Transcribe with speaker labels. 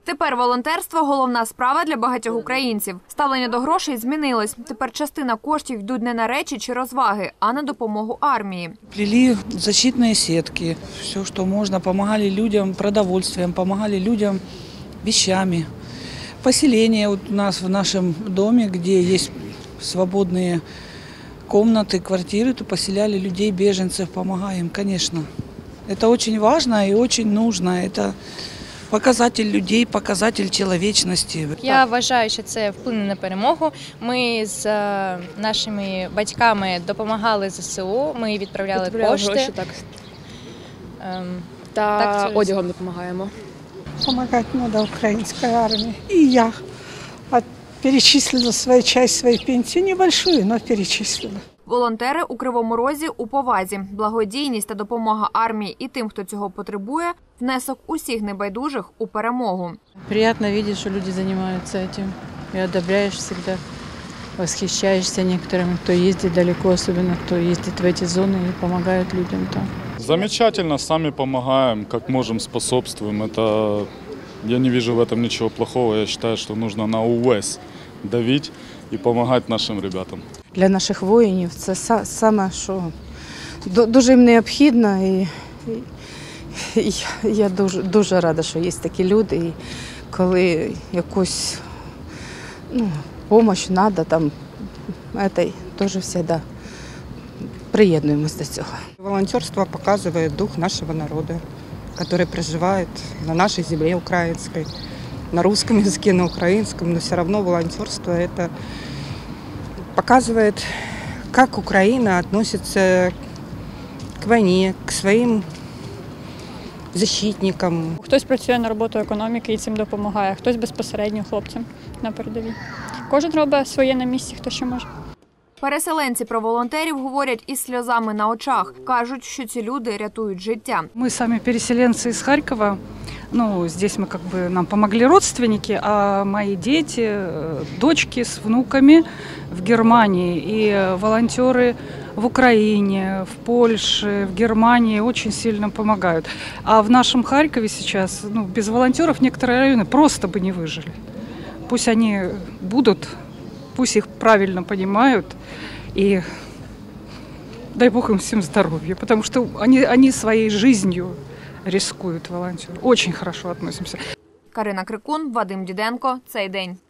Speaker 1: Тепер волонтерство – головна справа для багатьох українців. Ставлення до грошей змінилось. Тепер частина коштів йдуть не на речі чи розваги, а на допомогу армії.
Speaker 2: Плели защитные сетки, все, что можно. Помогали людям продовольствием, помогали людям вещами. Поселение вот у нас в нашем доме, где есть свободные комнаты, квартиры, то поселяли людей, беженцев, помогаем, конечно. Это очень важно и очень нужно. Это показатель людей, показатель человечности.
Speaker 3: Я вважаю, що це вплине на перемогу. Ми з нашими батьками допомагали ЗСУ, ми відправляли кошти.
Speaker 4: Гроші, так. Та одягом допомагаємо.
Speaker 5: Помогать надо украинской армии. И я перечислила свою часть своей пенсии, небольшую, но перечислила.
Speaker 1: Волонтери у Кривому Розі у повазі. Благодійність та допомога армії і тим, хто цього потребує – внесок усіх небайдужих у перемогу.
Speaker 6: Приятно видеть, что люди занимаются этим. И одобряешь всегда, восхищаешься некоторыми, кто ездит далеко, особенно кто ездит в эти зоны и помогают людям там.
Speaker 7: Замечательно, сами помогаем, как можем, способствуем. Я не вижу в этом ничего плохого. Я считаю, что нужно на увесь давить і допомагати нашим ребятам.
Speaker 6: Для наших воїнів це саме, що дуже їм необхідно. І я дуже рада, що є такі люди. І коли якусь допомогу треба, там, теж завжди приєднуємося до цього.
Speaker 8: Волонтерство показывает дух нашего народа, который проживает на нашей земле украинской, на русском языке, на украинском, но все равно волонтерство это показывает, как Украина относится к войне, к своим защитникам.
Speaker 4: Хтось працює на роботу економіки і цим допомагає, хтось безпосередньо хлопцям на передовій. Кожен робить своє на місці, хто що може.
Speaker 1: Переселенці про волонтерів говорять із сльозами на очах. Кажуть, що ці люди рятують життя.
Speaker 5: Мы сами переселенцы из Харькова. Здесь нам помогли родственники, а мои дети, дочки с внуками в Германии и волонтеры в Украине, в Польше, в Германии очень сильно помогают. А в нашем Харькове сейчас, без волонтеров некоторые районы просто бы не выжили. Пусть они будут, пусть их правильно понимают, и дай Бог им всем здоровья, потому что они своей жизнью рискуют, волонтеры. Очень хорошо относимся.
Speaker 1: Карина Крикун, Вадим Діденко. Цей день.